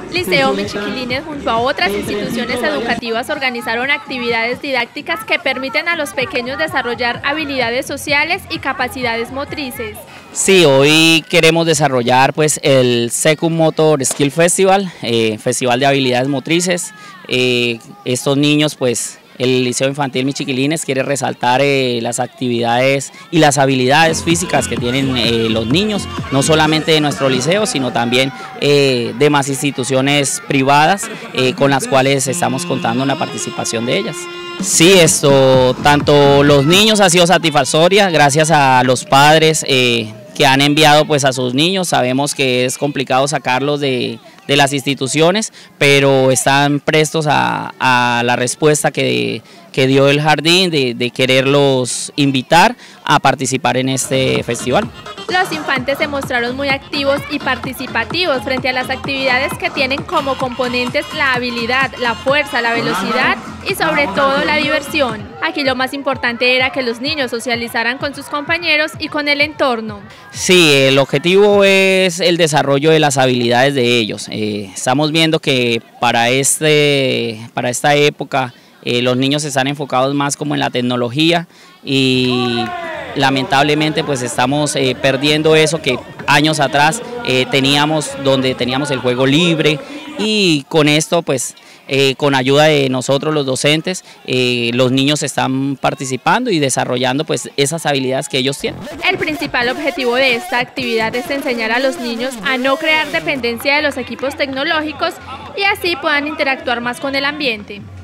Liceo Michiquilines junto a otras instituciones educativas organizaron actividades didácticas que permiten a los pequeños desarrollar habilidades sociales y capacidades motrices. Sí, hoy queremos desarrollar pues el Secund Motor Skill Festival, Festival de Habilidades Motrices. Estos niños pues el Liceo Infantil Michiquilines quiere resaltar las actividades y las habilidades físicas que tienen los niños, no solamente de nuestro liceo, sino también de más instituciones privadas con las cuales estamos contando en la participación de ellas. Sí, tanto los niños ha sido satisfactoria, gracias a los padres que han enviado pues a sus niños. Sabemos que es complicado sacarlos de las instituciones, pero están prestos a la respuesta que dio el jardín de quererlos invitar a participar en este festival. Los infantes se mostraron muy activos y participativos frente a las actividades que tienen como componentes la habilidad, la fuerza, la velocidad y sobre todo la diversión. Aquí lo más importante era que los niños socializaran con sus compañeros y con el entorno. Sí, el objetivo es el desarrollo de las habilidades de ellos. Estamos viendo que para esta época los niños están enfocados más como en la tecnología y lamentablemente pues estamos perdiendo eso que años atrás teníamos, donde teníamos el juego libre, y con esto pues con ayuda de nosotros los docentes, los niños están participando y desarrollando pues esas habilidades que ellos tienen. El principal objetivo de esta actividad es enseñar a los niños a no crear dependencia de los equipos tecnológicos y así puedan interactuar más con el ambiente.